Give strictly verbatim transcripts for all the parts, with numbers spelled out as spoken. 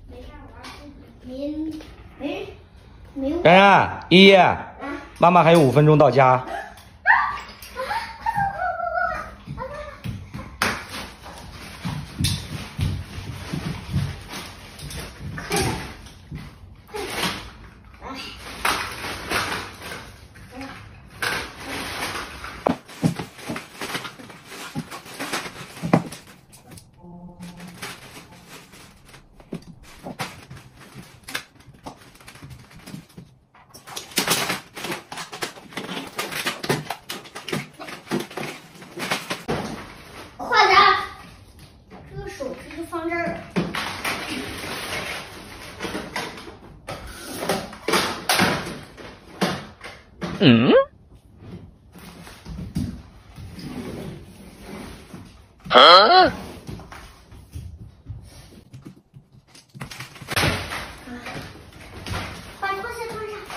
您没没然然，依依，妈妈还有五分钟到家。 快点，这个手机就放这儿了。 嗯？啊？ 把拖鞋穿上。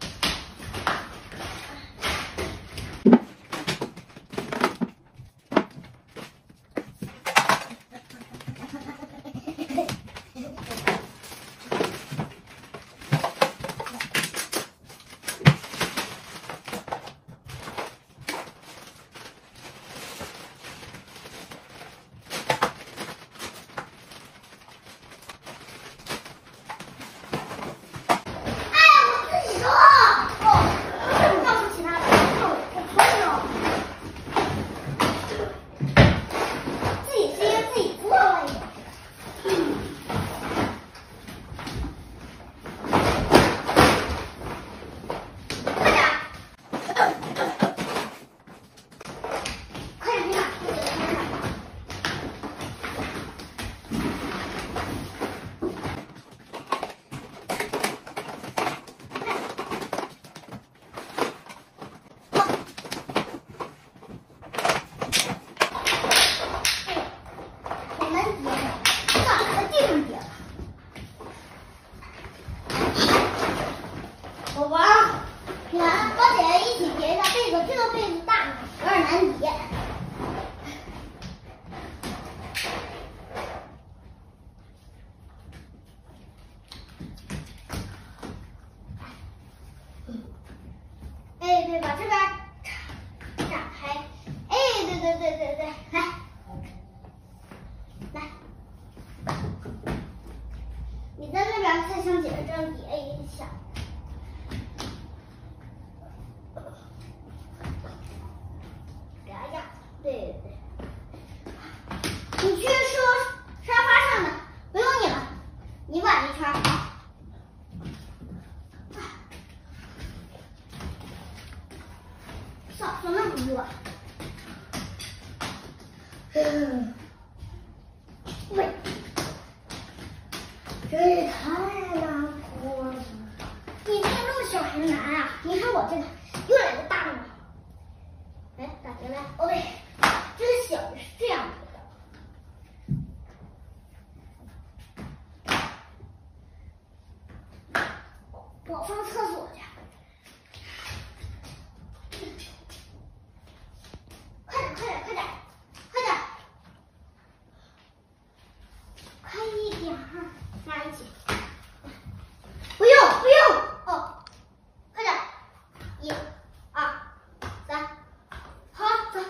宝宝，你来帮姐姐一起叠一下被子，这个被子大，有点难叠。哎，对，把这边展展开。哎，对对对对对，来，来，你在那边再像姐姐这样叠一下。 对对对，你去说沙发上的，不用你了，你挽一圈。嫂嫂那不热。嗯，喂，这也太难拖了。你这个那么小还难啊？你看我这个又来个大的。来，打开来，哦对。 这个小的是这样的，我上厕所去。快点，快点，快点，快点，快一点儿，妈一起。不用，不用，哦，快点，一、二、三，好，走。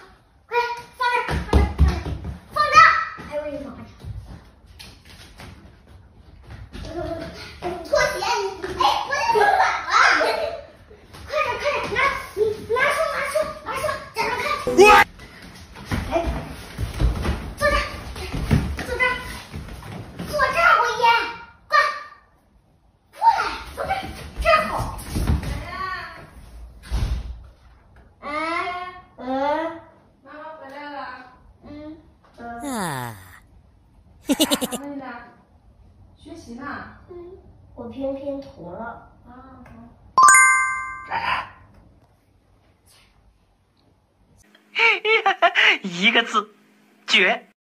拖鞋，哎，我这腿反了！快点，快点，拿，你拿书，拿书，拿书，站着看。哎，坐这儿，坐这儿，坐这儿，我爷，快，过来，坐这儿，这儿好。哎，嗯， 妈妈回来了。 嗯， 啊， 嘿嘿嘿嘿。学习呢？ 嗯，我拼拼图了。 啊。 然然，一个字，绝。